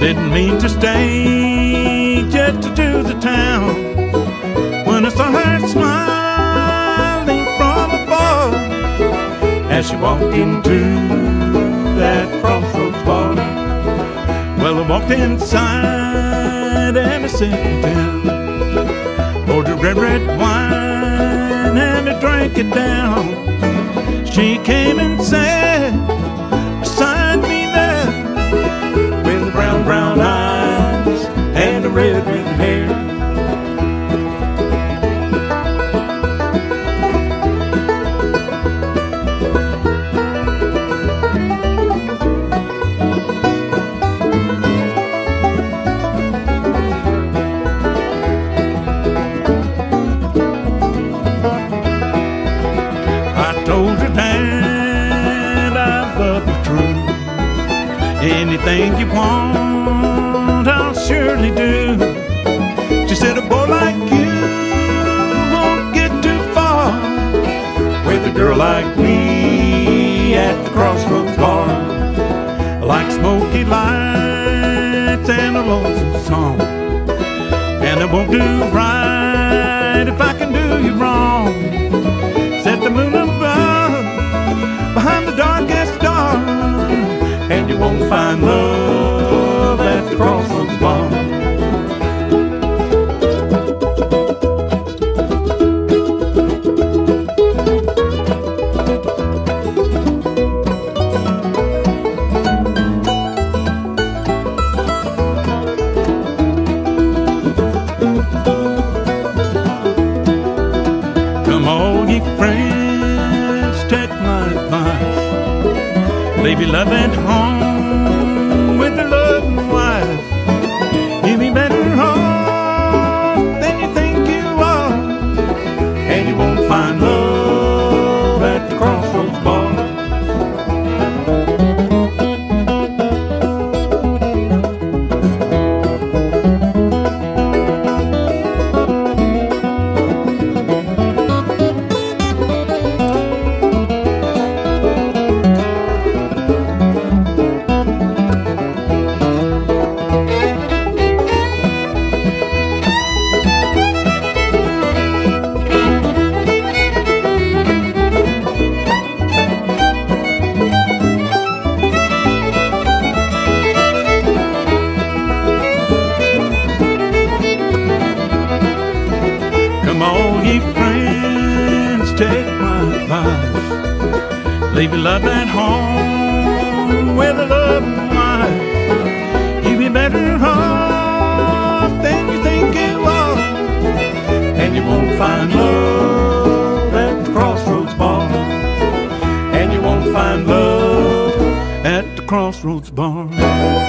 Didn't mean to stay just to do the town, when I saw her smiling from afar as she walked into that Crossroads Bar. Well, I walked inside and I sat down, ordered red wine and I drank it down. She came and sat beside me there, with the brown eyes and the red hair. Anything you want, I'll surely do. She said, a boy like you won't get too far with a girl like me at the Crossroads Bar. Like smoky lights and a lonesome song, and it won't do right if I can do you wrong. Set the moon above behind the darkest star, and you won't find love at the Crossroads Bar. Come all ye friends, take my advice. Leave your love at home with your loving wife. You'll be better off than you think you are, and you won't find love at the Crossroads Bar. Leave your love at home with a loving wife. You'll be better off than you think you are, and you won't find love at the Crossroads Bar. And you won't find love at the Crossroads Bar.